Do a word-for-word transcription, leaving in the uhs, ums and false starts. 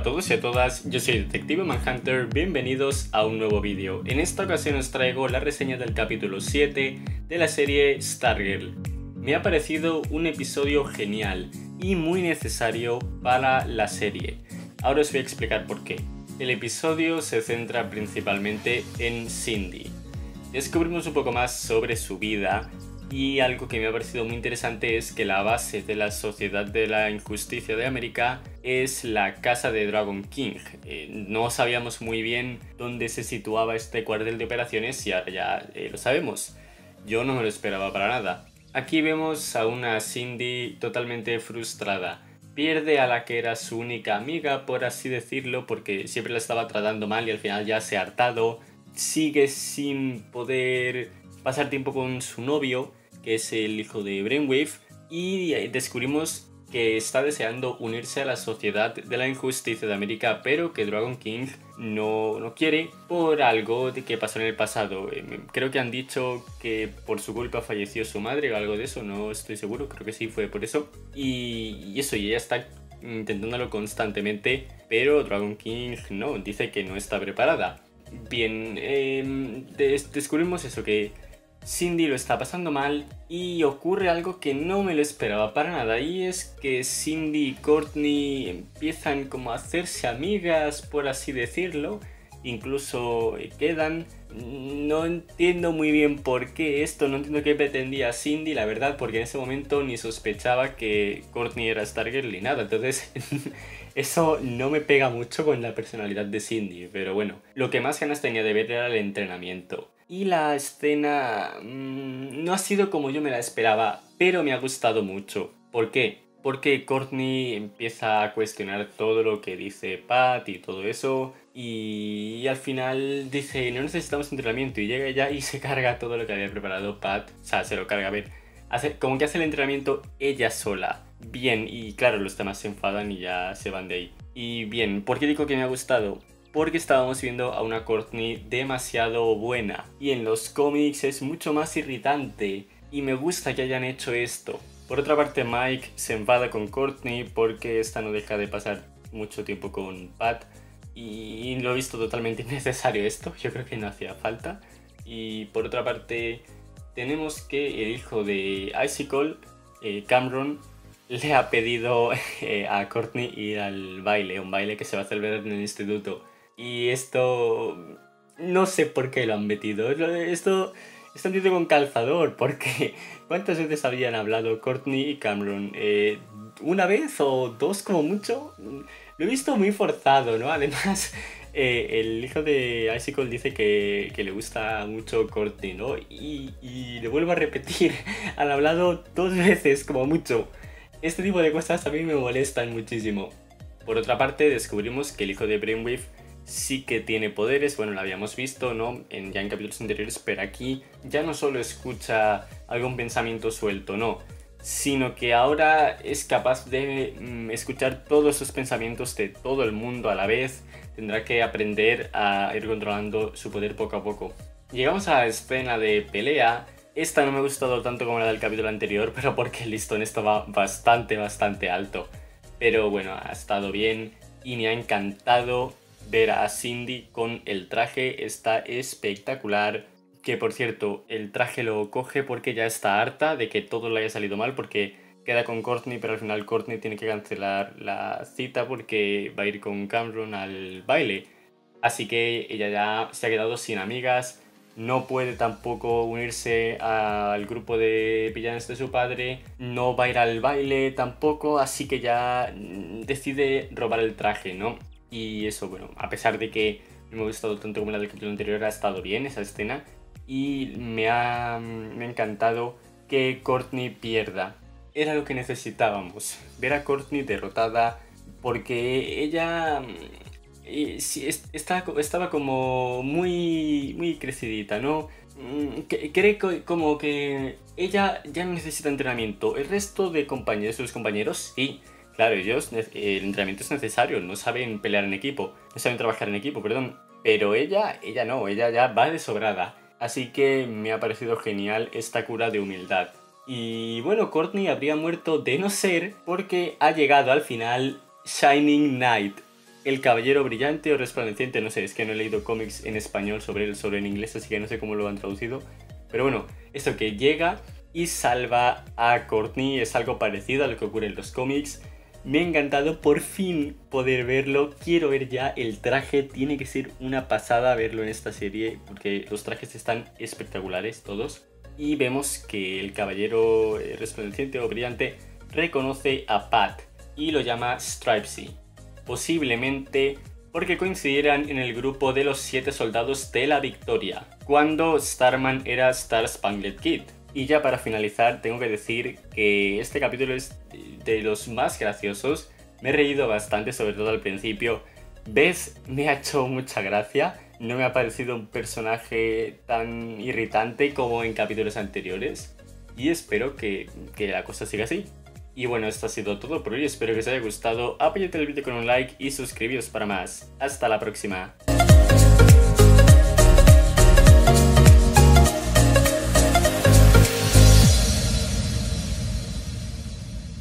todos y a todas, yo soy Detective Manhunter, bienvenidos a un nuevo vídeo. En esta ocasión os traigo la reseña del capítulo siete de la serie Stargirl. Me ha parecido un episodio genial y muy necesario para la serie. Ahora os voy a explicar por qué. El episodio se centra principalmente en Cindy. Descubrimos un poco más sobre su vida y algo que me ha parecido muy interesante es que la base de la Sociedad de la Injusticia de América es la casa de Dragon King. Eh, no sabíamos muy bien dónde se situaba este cuartel de operaciones y ahora ya eh, lo sabemos. Yo no me lo esperaba para nada. Aquí vemos a una Cindy totalmente frustrada. Pierde a la que era su única amiga, por así decirlo, porque siempre la estaba tratando mal y al final ya se ha hartado. Sigue sin poder pasar tiempo con su novio, que es el hijo de Brainwave, y descubrimos que está deseando unirse a la Sociedad de la Injusticia de América, pero que Dragon King no, no quiere por algo de que pasó en el pasado. Creo que han dicho que por su culpa falleció su madre o algo de eso, no estoy seguro, creo que sí fue por eso. Y, y eso, y ella está intentándolo constantemente, pero Dragon King no, dice que no está preparada. Bien, eh, des descubrimos eso, que Cindy lo está pasando mal y ocurre algo que no me lo esperaba para nada, y es que Cindy y Courtney empiezan como a hacerse amigas, por así decirlo, incluso quedan. No entiendo muy bien por qué esto, no entiendo qué pretendía Cindy, la verdad, porque en ese momento ni sospechaba que Courtney era Stargirl ni nada, entonces eso no me pega mucho con la personalidad de Cindy, pero bueno, lo que más ganas tenía de ver era el entrenamiento. Y la escena mmm, no ha sido como yo me la esperaba, pero me ha gustado mucho. ¿Por qué? Porque Courtney empieza a cuestionar todo lo que dice Pat y todo eso, y, y al final dice, no necesitamos entrenamiento, y llega ella y se carga todo lo que había preparado Pat. O sea, se lo carga, a ver, hace, como que hace el entrenamiento ella sola. Bien, y claro, los demás se enfadan y ya se van de ahí. Y bien, ¿por qué digo que me ha gustado? Porque estábamos viendo a una Courtney demasiado buena, y en los cómics es mucho más irritante, y me gusta que hayan hecho esto. Por otra parte, Mike se enfada con Courtney porque esta no deja de pasar mucho tiempo con Pat, y lo he visto totalmente innecesario esto, yo creo que no hacía falta. Y por otra parte, tenemos que el hijo de Icicle, eh, Cameron, le ha pedido eh, a Courtney ir al baile, un baile que se va a celebrar en el instituto. Y esto no sé por qué lo han metido. Esto está metido con calzador, porque ¿cuántas veces habían hablado Courtney y Cameron? Eh, ¿Una vez o dos como mucho? Lo he visto muy forzado, ¿no? Además, eh, el hijo de Icicle dice que, que le gusta mucho Courtney, ¿no? Y, y le vuelvo a repetir, han hablado dos veces como mucho. Este tipo de cosas a mí me molestan muchísimo. Por otra parte, descubrimos que el hijo de Brainwave sí que tiene poderes. Bueno, lo habíamos visto, ¿no? En, ya en capítulos anteriores, pero aquí ya no solo escucha algún pensamiento suelto, no, sino que ahora es capaz de mm, escuchar todos esos pensamientos de todo el mundo a la vez. Tendrá que aprender a ir controlando su poder poco a poco. Llegamos a la escena de pelea. Esta no me ha gustado tanto como la del capítulo anterior, pero porque el listón estaba bastante, bastante alto. Pero bueno, ha estado bien y me ha encantado ver a Cindy con el traje. Está espectacular. Que por cierto, el traje lo coge porque ya está harta de que todo le haya salido mal, porque queda con Courtney, pero al final Courtney tiene que cancelar la cita porque va a ir con Cameron al baile. Así que ella ya se ha quedado sin amigas. No puede tampoco unirse al grupo de villanos de su padre. No va a ir al baile tampoco, así que ya decide robar el traje, ¿no? Y eso, bueno, a pesar de que no me ha gustado tanto como la del capítulo anterior, ha estado bien esa escena. Y me ha, me ha encantado que Courtney pierda. Era lo que necesitábamos, ver a Courtney derrotada, porque ella eh, sí, está, estaba como muy, muy crecidita, ¿no? Cree como que ella ya no necesita entrenamiento. El resto de compañeros, sus compañeros, sí. Claro, ellos, el entrenamiento es necesario, no saben pelear en equipo, no saben trabajar en equipo, perdón. Pero ella, ella no, ella ya va de sobrada. Así que me ha parecido genial esta cura de humildad. Y bueno, Courtney habría muerto de no ser porque ha llegado al final Shining Knight. el Caballero Brillante o Resplandeciente, no sé, es que no he leído cómics en español sobre él, sobre en inglés, así que no sé cómo lo han traducido. Pero bueno, esto que llega y salva a Courtney es algo parecido a lo que ocurre en los cómics. Me ha encantado por fin poder verlo, quiero ver ya el traje, tiene que ser una pasada verlo en esta serie porque los trajes están espectaculares todos. Y vemos que el Caballero Resplandeciente o Brillante reconoce a Pat y lo llama Stripesy, posiblemente porque coincidieran en el grupo de los siete soldados de la Victoria, cuando Starman era Star Spangled Kid. Y ya para finalizar tengo que decir que este capítulo es de los más graciosos, me he reído bastante, sobre todo al principio. Beth me ha hecho mucha gracia, no me ha parecido un personaje tan irritante como en capítulos anteriores y espero que, que la cosa siga así. Y bueno, esto ha sido todo por hoy, espero que os haya gustado, apoyad el vídeo con un like y suscribíos para más. Hasta la próxima.